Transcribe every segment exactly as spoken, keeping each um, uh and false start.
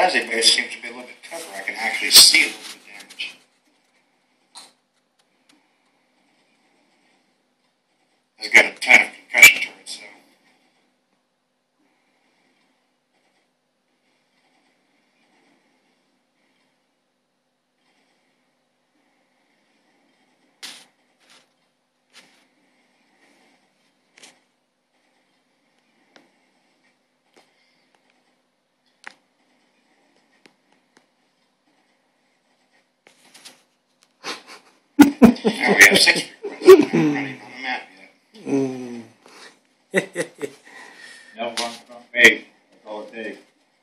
kamikaze base seems to be a little bit tougher. I can actually see a little bit of damage. It's got a ton of concussion turrets, so. Now we have six requests. I'm not even on the map yet. Mm. No one front base. That's all it takes.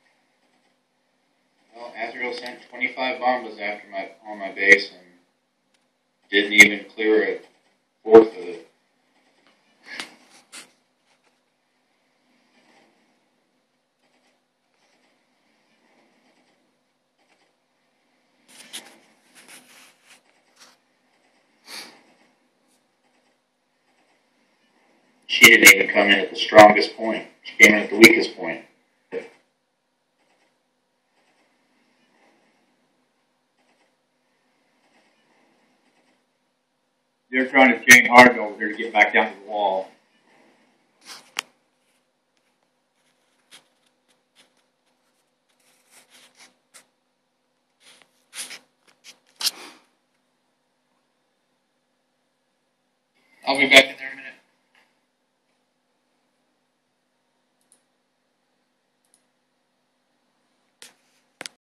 Well, Azrael sent twenty-five bombas after my on my base and didn't even clear a fourth of it. She didn't even come in at the strongest point. She came in at the weakest point. They're trying to chain hard over there to get back down to the wall. I'll be back in there in a minute.